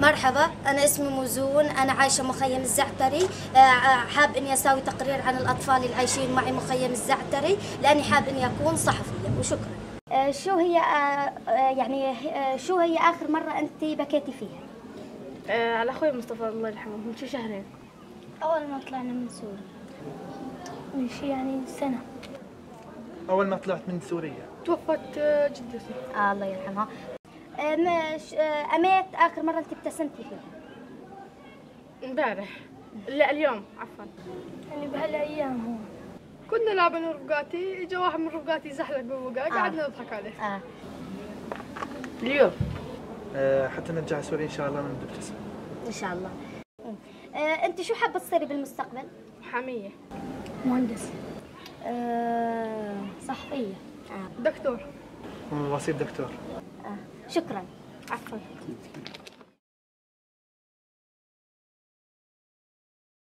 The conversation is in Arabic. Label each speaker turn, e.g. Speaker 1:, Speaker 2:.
Speaker 1: مرحبا، أنا اسمي موزون، أنا عايشة مخيم الزعتري. حاب إني أسوي تقرير عن الأطفال اللي عايشين معي مخيم الزعتري، لأني حاب إني أكون صحفية. وشكرا. شو هي شو هي آخر مرة أنت بكيتي فيها؟
Speaker 2: على أخوي مصطفى الله يرحمه من شي شهرين.
Speaker 3: أول ما طلعنا من سوريا من شي سنة.
Speaker 4: أول ما طلعت من سوريا
Speaker 2: توفت جدتي.
Speaker 1: الله يرحمها. أميت آخر مرة أنت ابتسمتي فيها؟
Speaker 2: امبارح، لا اليوم عفوا.
Speaker 3: بهالأيام هو
Speaker 2: كنا لاعبين رفقاتي، اجى واحد من رفقاتي زحلق بالوقع، قعدنا نضحك عليه. اليوم
Speaker 4: حتى نرجع سوريا إن شاء الله نبتسم.
Speaker 1: إن شاء الله. أنت شو حابة تصيري بالمستقبل؟
Speaker 2: محامية.
Speaker 3: مهندس.
Speaker 1: صحفية.
Speaker 2: دكتور.
Speaker 4: وأصير دكتور.
Speaker 1: شكرا.
Speaker 2: عفوا.